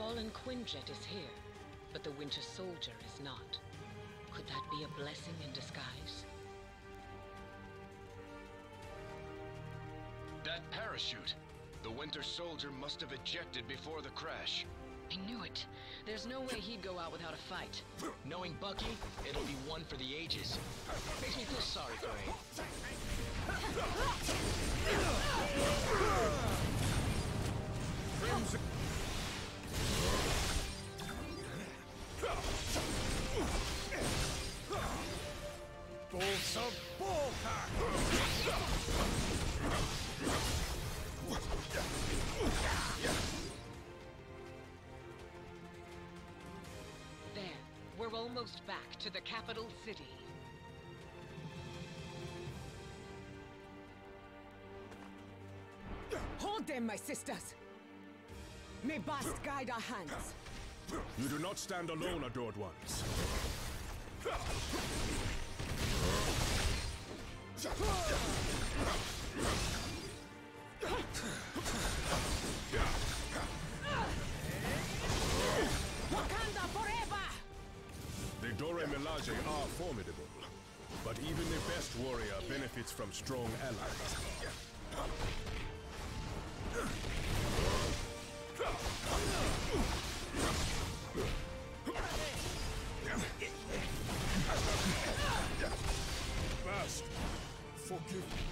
fallen Quinjet is here, but the Winter Soldier is not. Could that be a blessing in disguise? That parachute! The Winter Soldier must have ejected before the crash. I knew it. There's no way he'd go out without a fight. Knowing Bucky, it'll be one for the ages. Makes me feel sorry for him. Bolts of Boltar! There. We're almost back to the capital city. Hold them, my sisters! May Bast guide our hands. You do not stand alone, adored ones. Wakanda forever! The Dora Milaje are formidable, but even the best warrior benefits from strong allies. Bast, forgive me.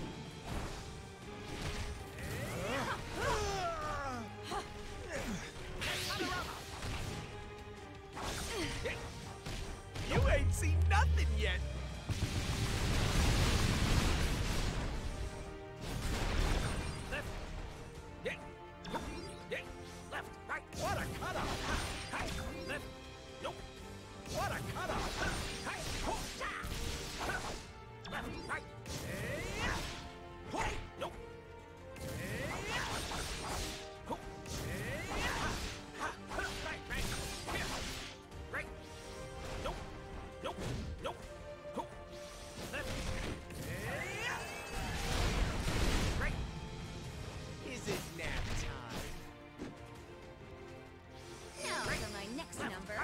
You ain't seen nothing yet. Left. Yeah. Yeah. Left. Right. What a cutoff. Hey. Left. Nope. What a cutoff. Hey. Left. Right. Hey. Nope. Is it nap time? Now for my next number.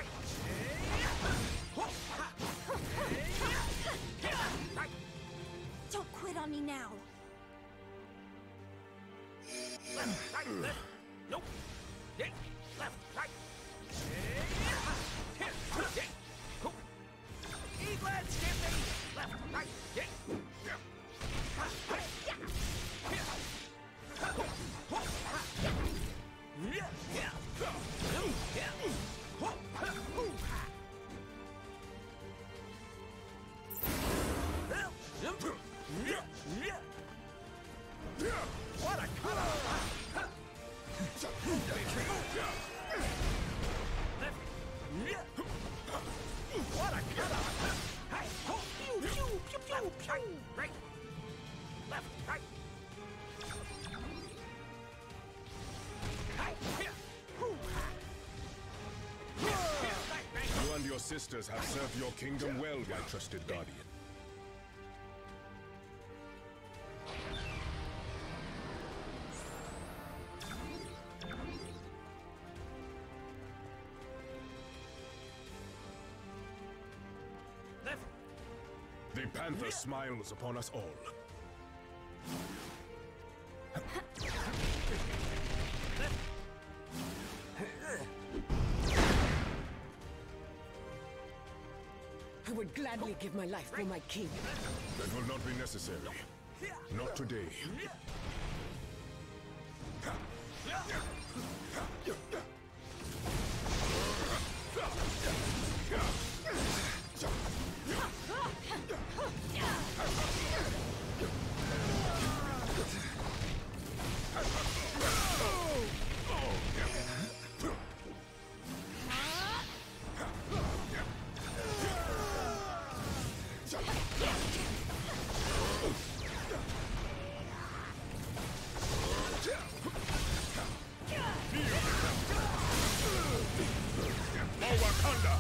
Don't quit on me now. Left, right, left. Nope. Yeah. Left, right. Eat, let's get me. Left, right. Yeah. What a cutoff! What a cutoff! Hey! Pew, pew, pew, pew, pew! Right! Left, right! You and your sisters have served your kingdom well, my trusted guardian. Left! The Panther smiles upon us all. I would gladly give my life for my king. That will not be necessary. Not today. Wakanda!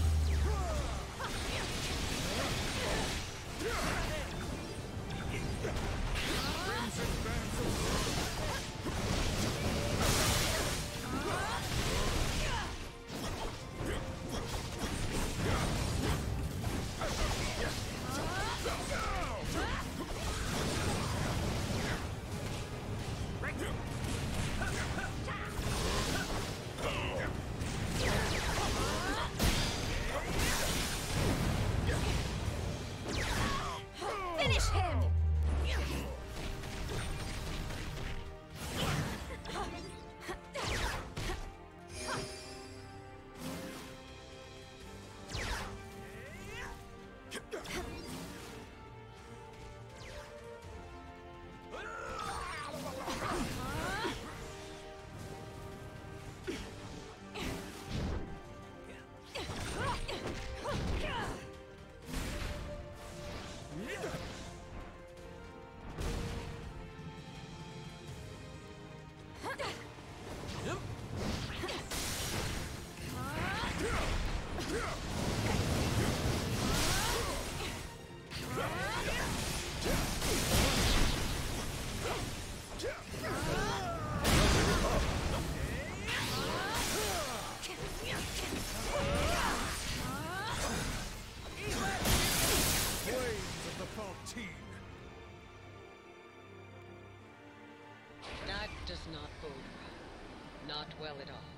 tell it all.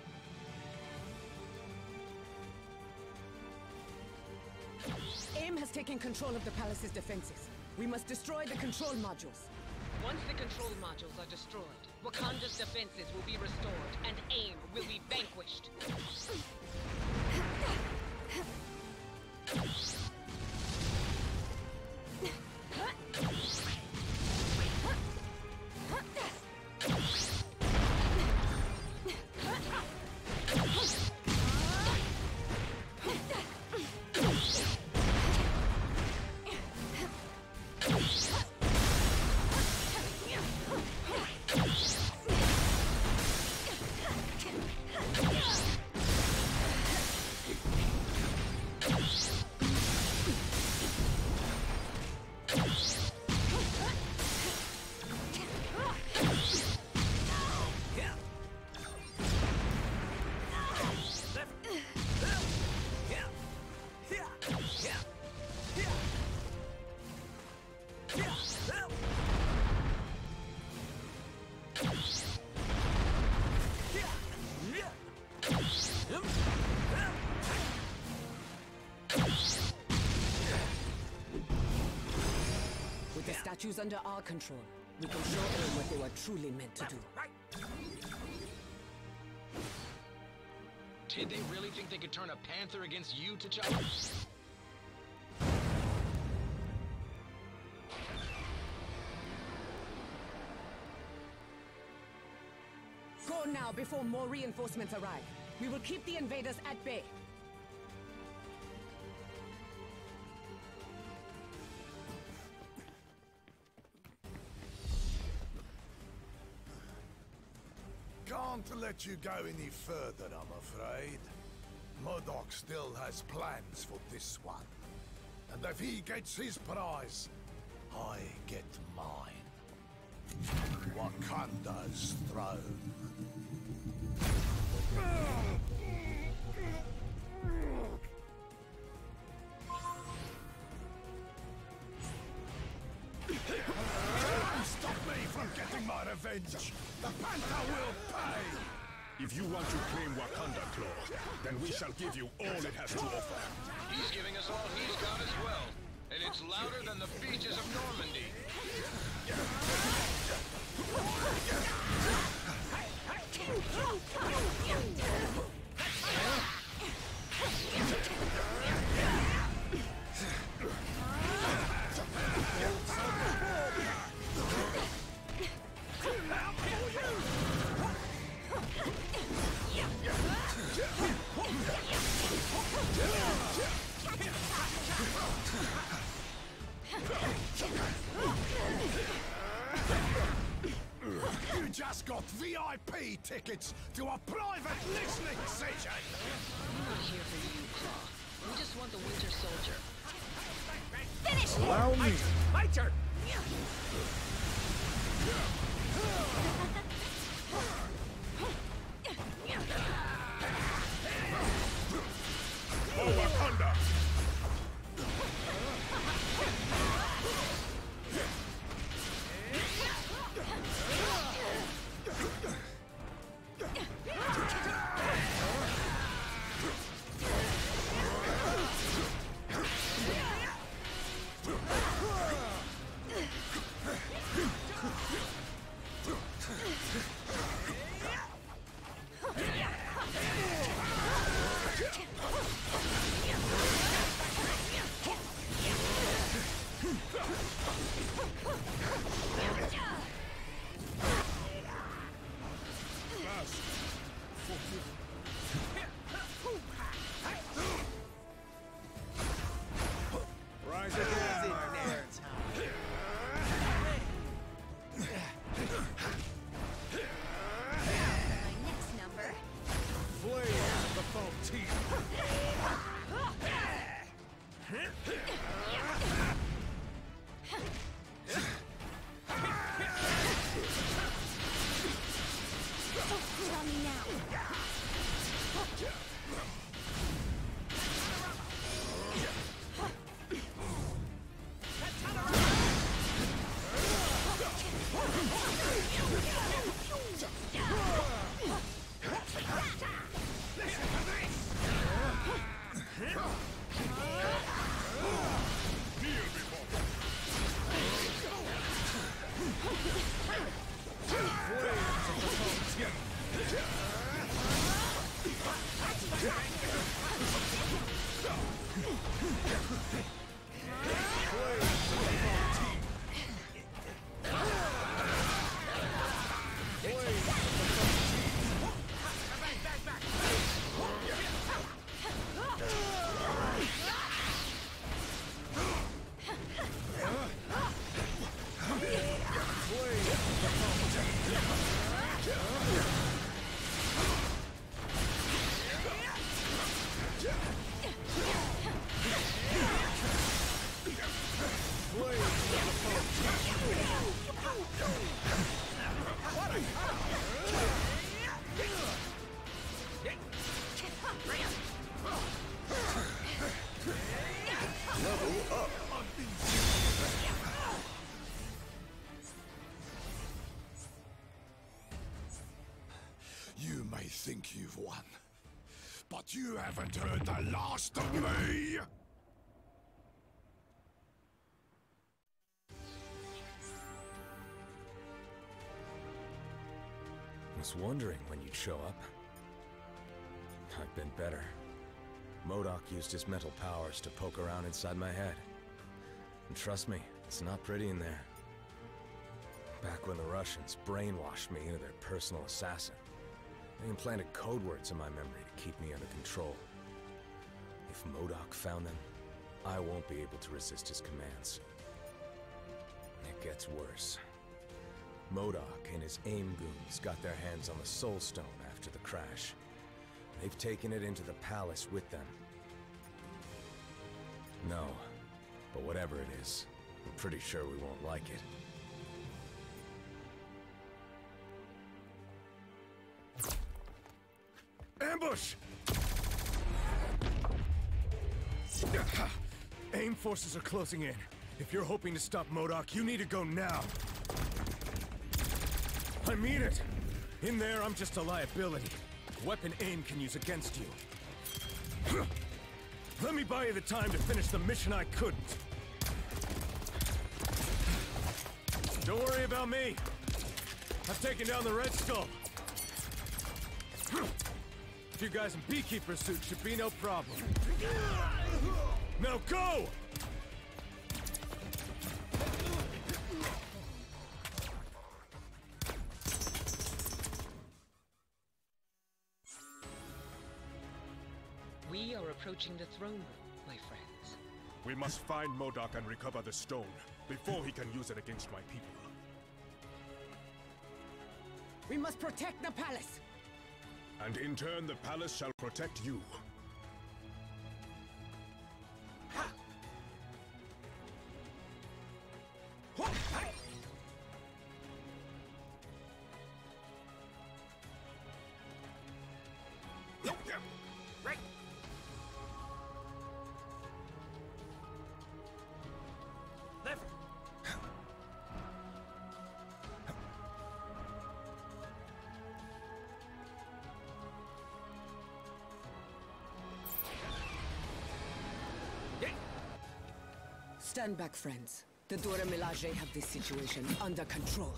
AIM has taken control of the palace's defenses. We must destroy the control modules. Once the control modules are destroyed, Wakanda's defenses will be restored, and AIM will be vanquished. With the statues under our control, we can show AIM what they were truly meant to do. Did they really think they could turn a panther against you, T'Challa? Go now before more reinforcements arrive. We will keep the invaders at bay. Can't let you go any further, I'm afraid. Modok still has plans for this one. And if he gets his prize, I get mine. Wakanda's throne. Stop me from getting my revenge! The Panther will pay! If you want to claim Wakanda, Claw, then we shall give you all it has to offer. He's giving us all he's got as well. And it's louder than the beaches of Normandy. You just got VIP tickets to a private listening session! We're not here for you, Claw. We just want the Winter Soldier. Finish him! Allow me. My turn. For Wakanda! Rise again, my My next number. Flame the foam teeth. Focus on me now. You may think you've won, but you haven't heard the last of me! Was wondering when you'd show up. I've been better. MODOK used his mental powers to poke around inside my head. And trust me, it's not pretty in there. Back when the Russians brainwashed me into their personal assassin, they implanted code words in my memory to keep me under control. If MODOK found them, I won't be able to resist his commands. It gets worse. MODOK and his AIM goons got their hands on the Soul Stone after the crash. They've taken it into the palace with them. No, but whatever it is, I'm pretty sure we won't like it. Ambush! AIM forces are closing in. If you're hoping to stop MODOK, you need to go now. I mean it! In there, I'm just a liability. Weapon AIM can use against you. Let me buy you the time to finish the mission I couldn't. Don't worry about me. I've taken down the Red Skull. You guys in beekeeper suits should be no problem. Now go! We are approaching the throne room, my friends. We must find MODOK and recover the stone before he can use it against my people. We must protect the palace! And in turn, the palace shall protect you. Right. Left. Stand back, friends. The Dora Milaje have this situation under control.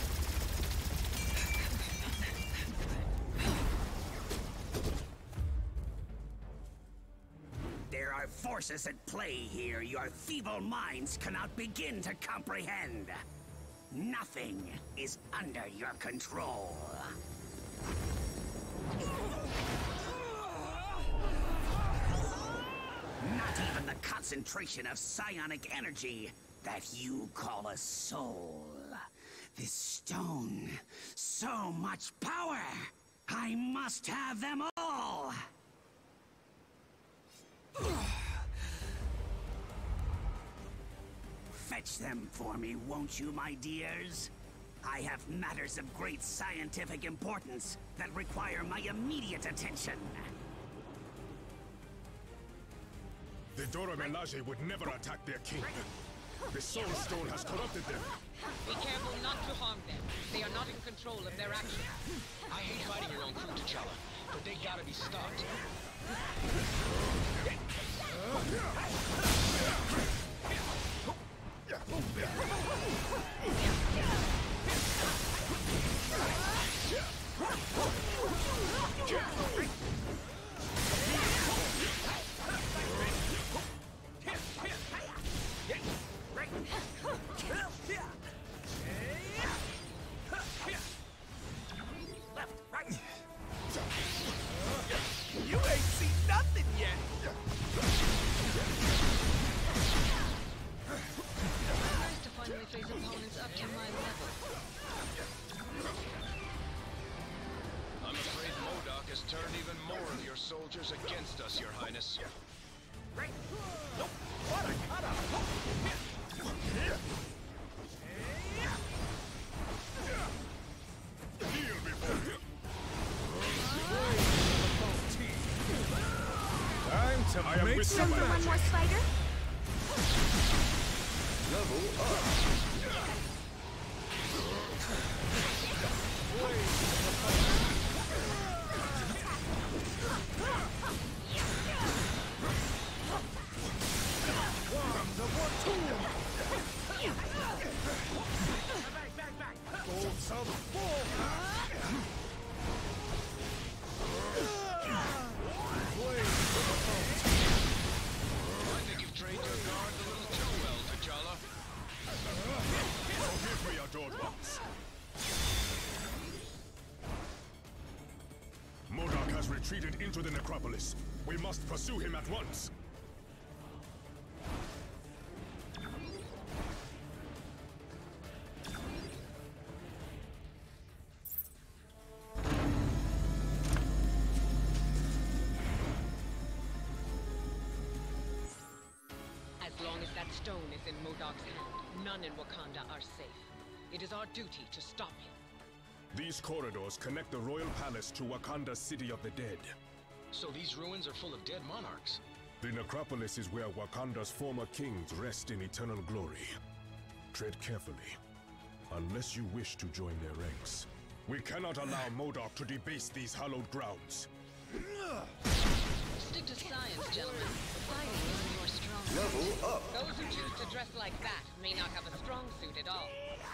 There are forces at play here your feeble minds cannot begin to comprehend. Nothing is under your control. Not even the concentration of psionic energy that you call a soul. This stone, so much power! I must have them all! Fetch them for me, won't you, my dears? I have matters of great scientific importance that require my immediate attention. The Dora Milaje would never attack their king. The Soul Stone has corrupted them. Be careful not to harm them. They are not in control of their actions. I hate fighting your own crew, T'Challa, but they gotta be stopped. goes against us, Your Highness. Right. Nope. What a cutter. Kneel before him. Time to make some Room for one more spider? level up. I think you've trained your guards a little too well, T'Challa. Forgive me, adored ones. MODOK has retreated into the necropolis. We must pursue him at once. As long as that stone is in MODOK's hand, none in Wakanda are safe. It is our duty to stop him. These corridors connect the royal palace to Wakanda's city of the dead. So these ruins are full of dead monarchs. The necropolis is where Wakanda's former kings rest in eternal glory. Tread carefully, unless you wish to join their ranks. We cannot allow MODOK to debase these hallowed grounds. Stick to science, gentlemen. Fighting isn't your strong suit. Level up. Those who choose to dress like that may not have a strong suit at all.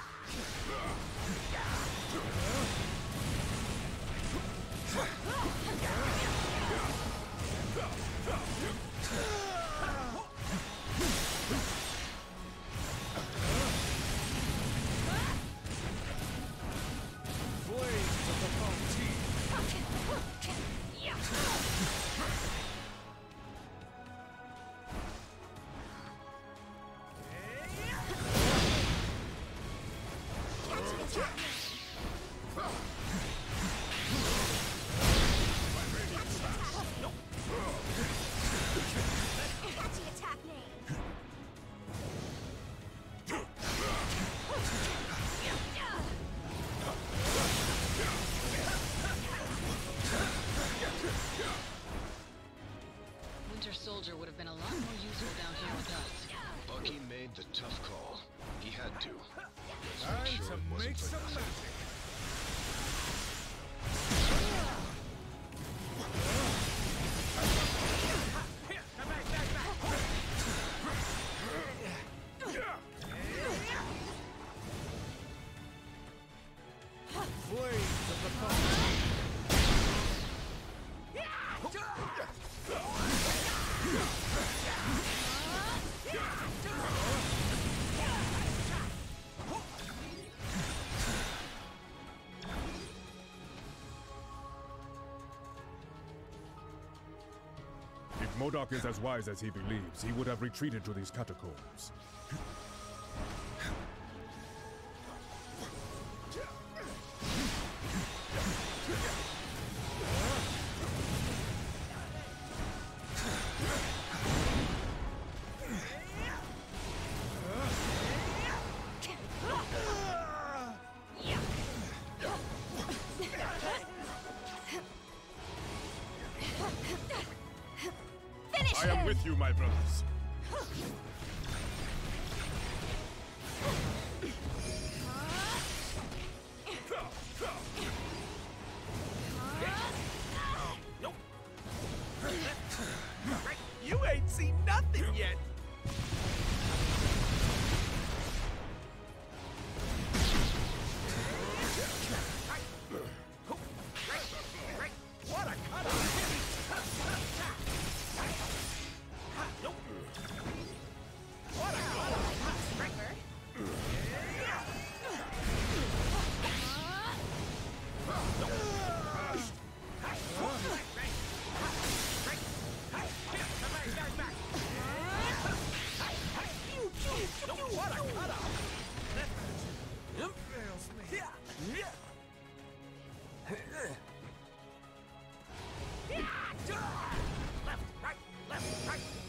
Catchy attack name. Winter Soldier would have been a lot more useful down here with us. Bucky made the tough call. He had to. Let's Time make sure to it wasn't make for some nothing. magic. If MODOK is as wise as he believes, he would have retreated to these catacombs. Finish I am him! with you, my brothers. You ain't seen nothing yet. What a cutter!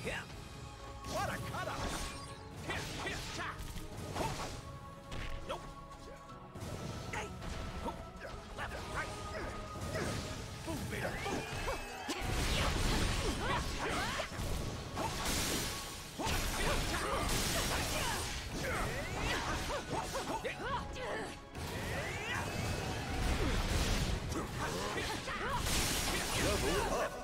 What a cutoff! Nope. Hey. Left, right. Boom, baby, boom. Level up.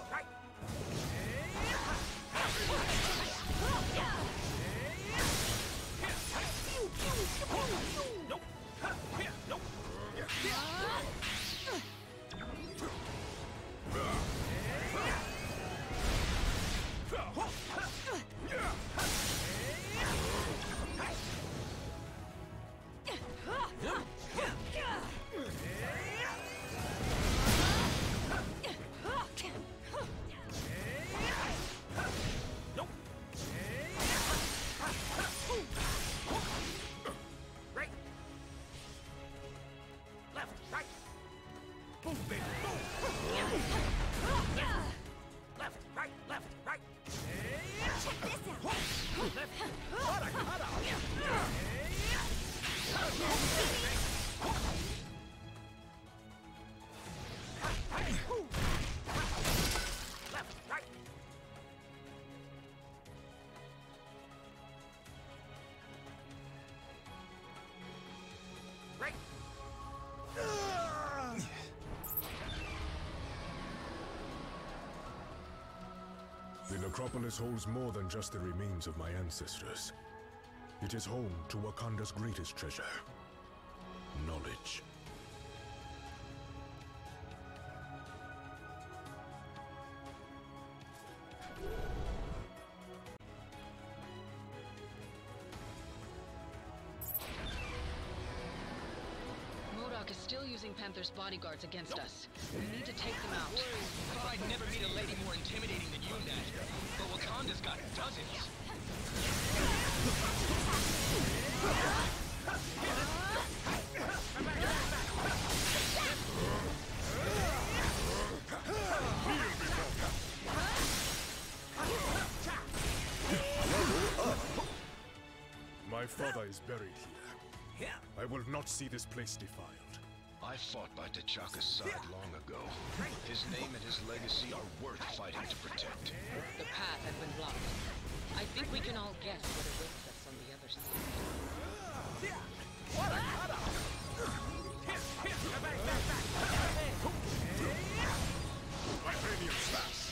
The necropolis holds more than just the remains of my ancestors. It is home to Wakanda's greatest treasure, knowledge. Is still using Panther's bodyguards against us. We need to take them out. I thought I'd never meet a lady more intimidating than you, Nat. But Wakanda's got dozens. My father is buried here. I will not see this place defiled. I fought by T'Chaka's side long ago. His name and his legacy are worth fighting to protect. The path has been blocked. I think we can all guess what awaits us on the other side. What a cutoff! Vibranium slash!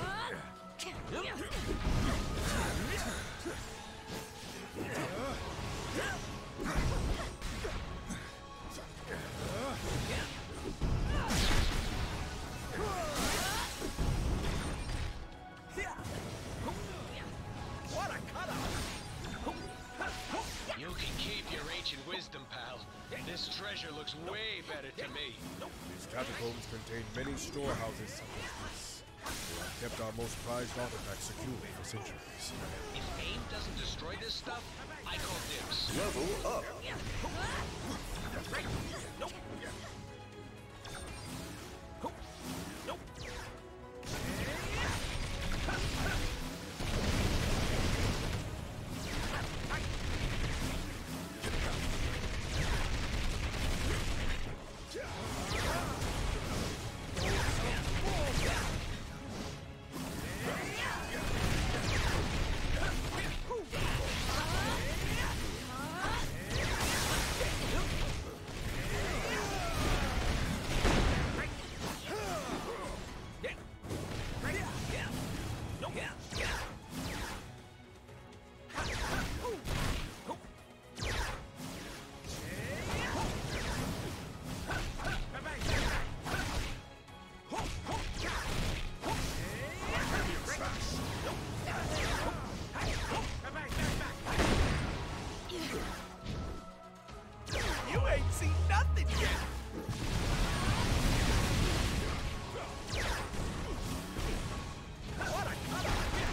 You can keep your ancient wisdom, pal. This treasure looks way better to me. These catacombs contain many storehouses such as this. They have kept our most prized artifacts secure for centuries. If AIM doesn't destroy this stuff, I call dibs. Level up! What a cutoff!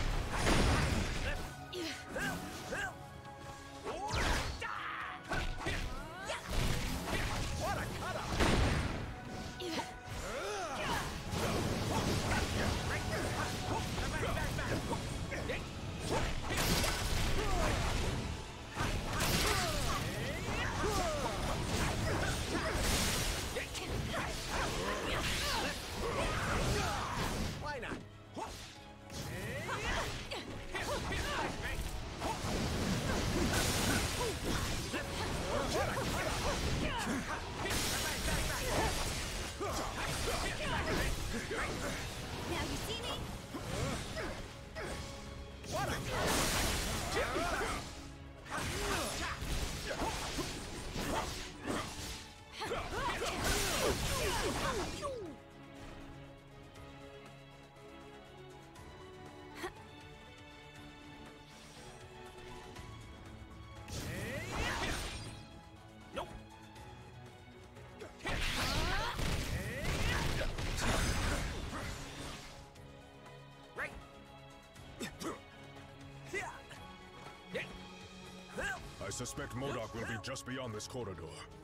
suspect MODOK will be just beyond this corridor.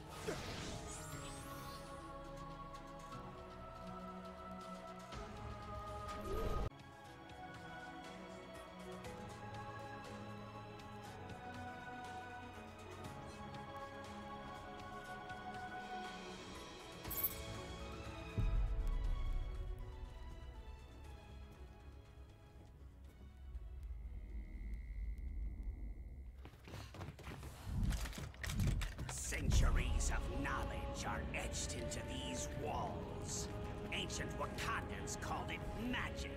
Centuries of knowledge are etched into these walls. Ancient Wakandans called it magic.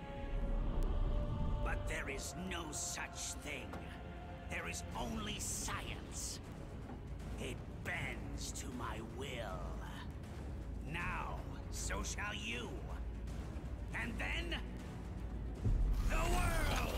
But there is no such thing. There is only science. It bends to my will. Now, so shall you. And then, the world!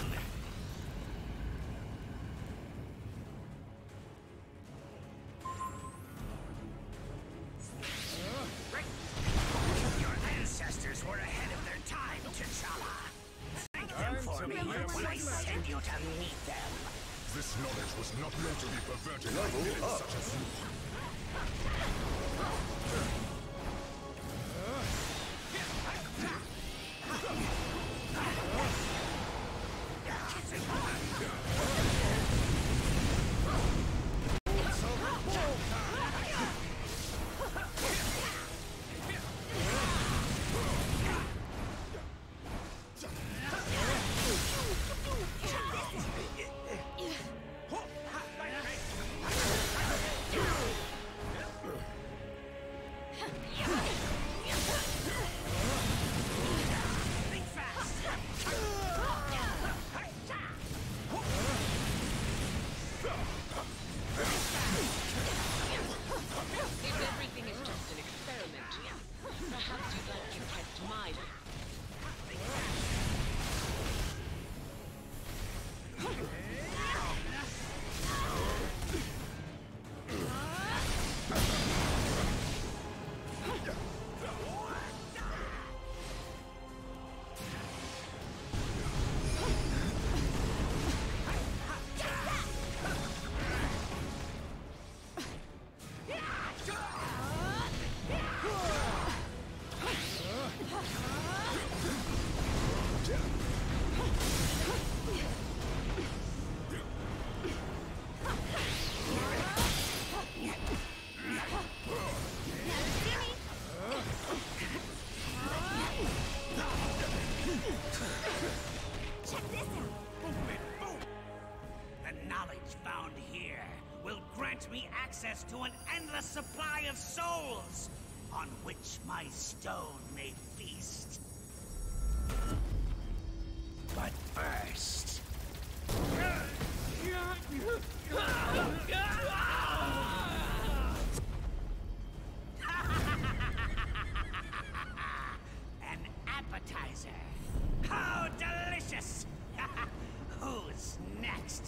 Your ancestors were ahead of their time, T'Challa. Thank them for me when I send you to meet them. This knowledge was not meant to be perverted by villains such as you. Access to an endless supply of souls, on which my stone may feast. But first... an appetizer. How delicious! Who's next?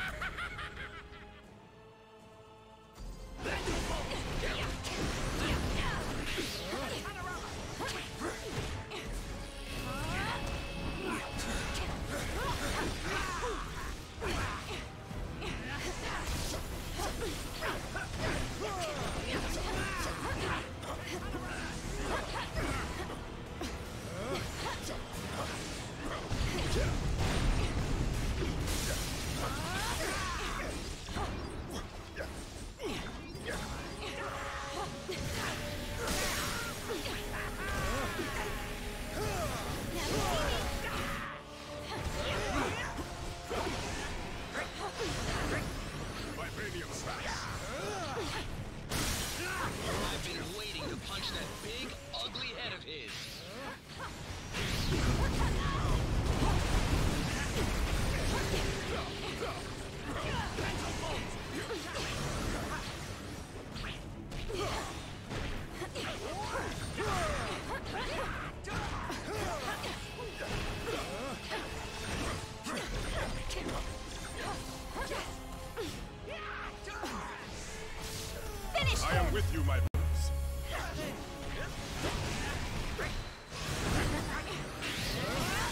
I am with you, my brothers.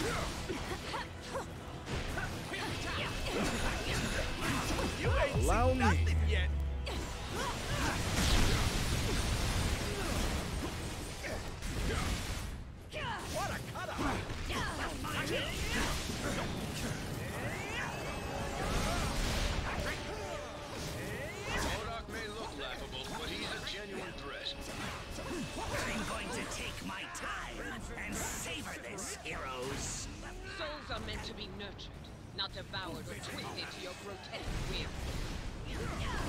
Allow done nothing yet. What a cutter! MODOK may look laughable, but he's a genuine threat. I'm going to take my time and savor this, heroes. Souls are meant to be nurtured, not devoured or twisted to your grotesque will.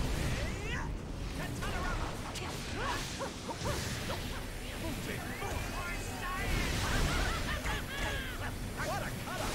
What a cutter!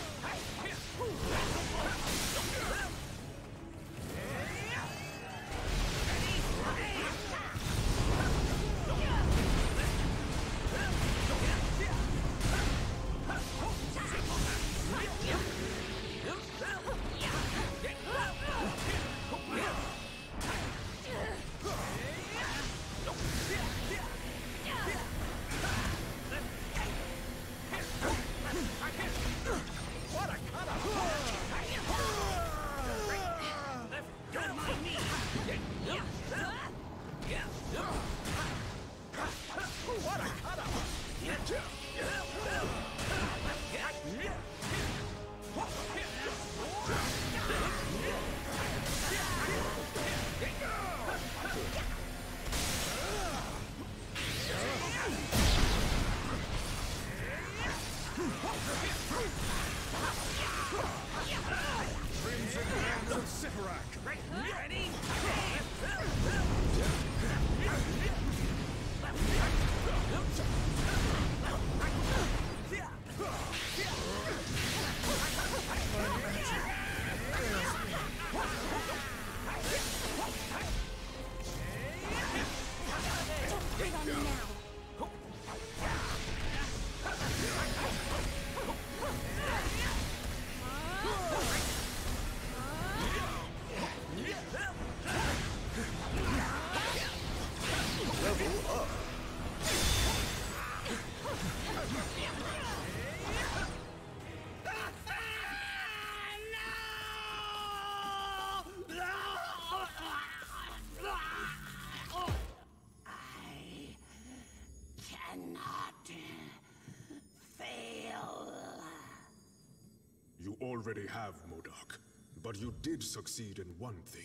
You already have, MODOK, but you did succeed in one thing.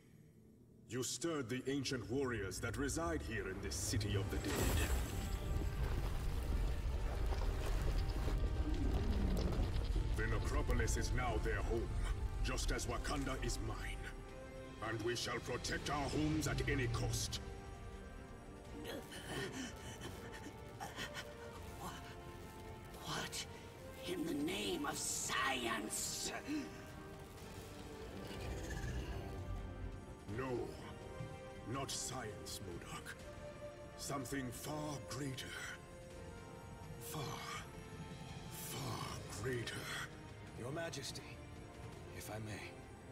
You stirred the ancient warriors that reside here in this city of the dead. The necropolis is now their home, just as Wakanda is mine. And we shall protect our homes at any cost. What in the name of science? No, not science, MODOK. Something far greater. Far greater. Your Majesty, if I may.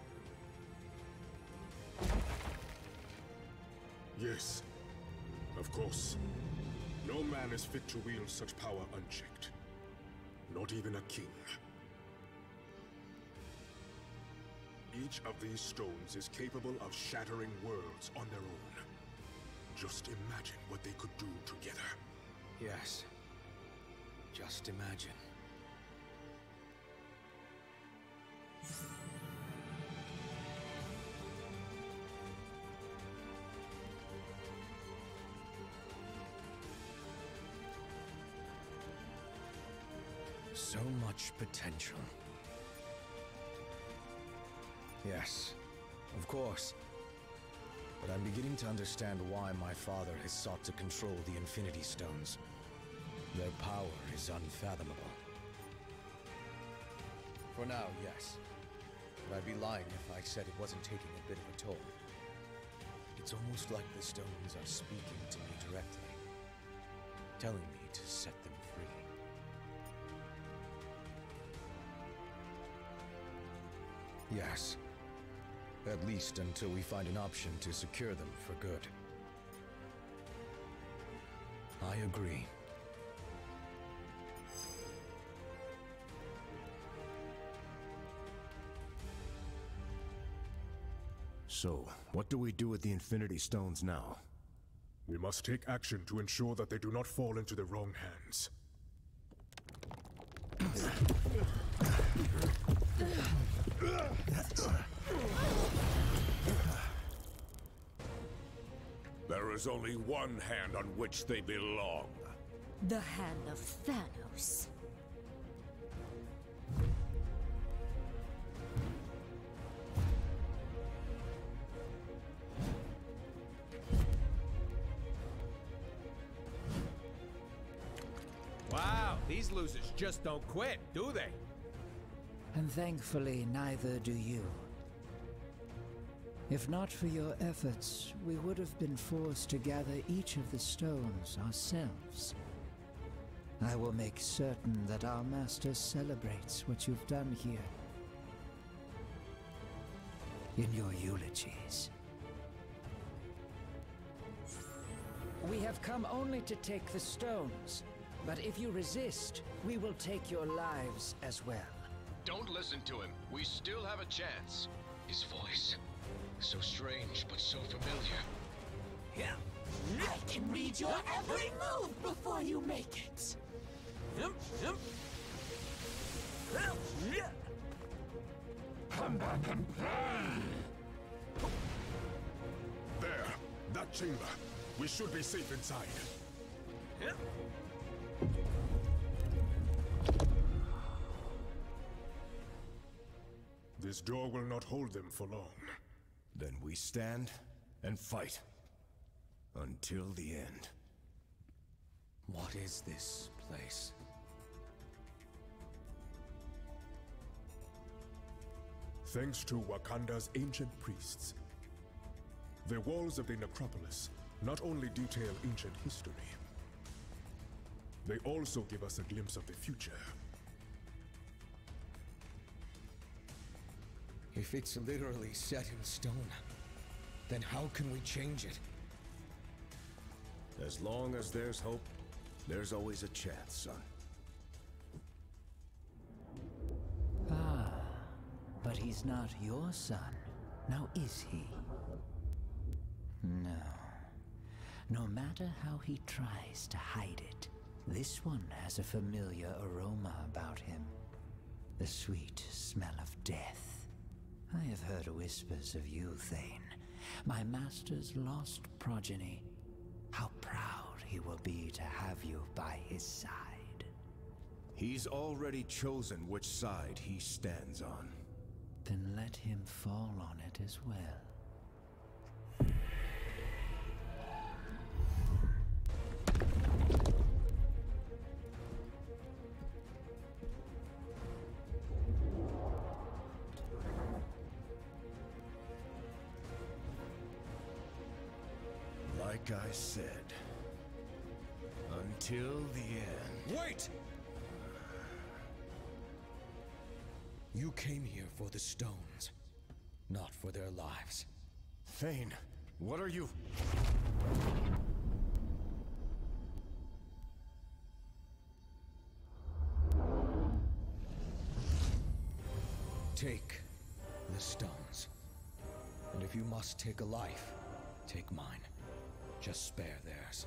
Yes, of course. No man is fit to wield such power unchecked. Not even a king. Each of these stones is capable of shattering worlds on their own. Just imagine what they could do together. Yes. Just imagine. So much potential. Yes, of course. But I'm beginning to understand why my father has sought to control the Infinity Stones. Their power is unfathomable. For now, yes. But I'd be lying if I said it wasn't taking a bit of a toll. It's almost like the stones are speaking to me directly, telling me to set them free. Yes. At least until we find an option to secure them for good. I agree. So, what do we do with the Infinity Stones now? We must take action to ensure that they do not fall into the wrong hands. There is only one hand on which they belong. The hand of Thanos. Wow, these losers just don't quit, do they? And thankfully, neither do you. If not for your efforts, we would have been forced to gather each of the stones ourselves. I will make certain that our master celebrates what you've done here. In your eulogies. We have come only to take the stones, but if you resist, we will take your lives as well. Don't listen to him. We still have a chance. His voice. So strange, but so familiar. Yeah. I can read your every move before you make it. Come back and play! There! That chamber! We should be safe inside. This door will not hold them for long. Then we stand and fight. Until the end. What is this place? Thanks to Wakanda's ancient priests, the walls of the necropolis not only detail ancient history, they also give us a glimpse of the future. If it's literally set in stone, then how can we change it? As long as there's hope, there's always a chance, son. Ah, but he's not your son, now is he? No. No matter how he tries to hide it, this one has a familiar aroma about him. The sweet smell of death. I have heard whispers of you, Thane, my master's lost progeny. How proud he will be to have you by his side. He's already chosen which side he stands on. Then let him fall on it as well. Like I said, until the end. Wait! You came here for the stones, not for their lives. Thane, what are you? Take the stones. And if you must take a life, take mine. Just spare theirs.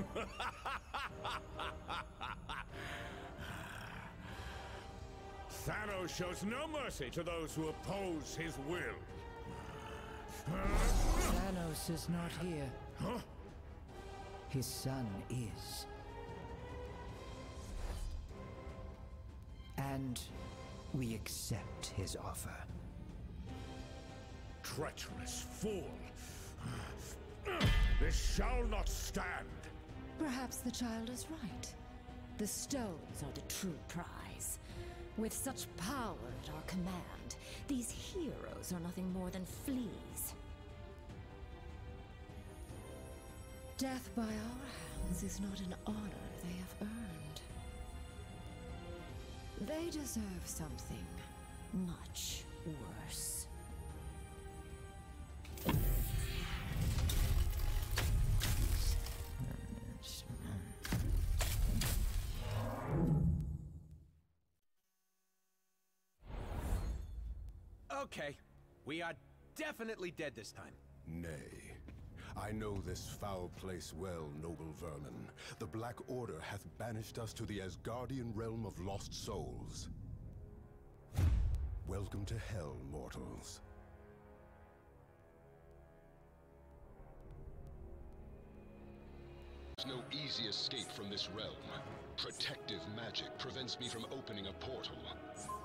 Thanos shows no mercy to those who oppose his will. Thanos is not here. Huh? His son is. And we accept his offer. Treacherous fool! This shall not stand! Perhaps the child is right. The stones are the true prize. With such power at our command, these heroes are nothing more than fleas. Death by our hands is not an honor they have earned. They deserve something much worse. Okay, we are definitely dead this time. Nay. I know this foul place well, noble vermin. The Black Order hath banished us to the Asgardian realm of lost souls. Welcome to hell, mortals. There's no easy escape from this realm. Protective magic prevents me from opening a portal.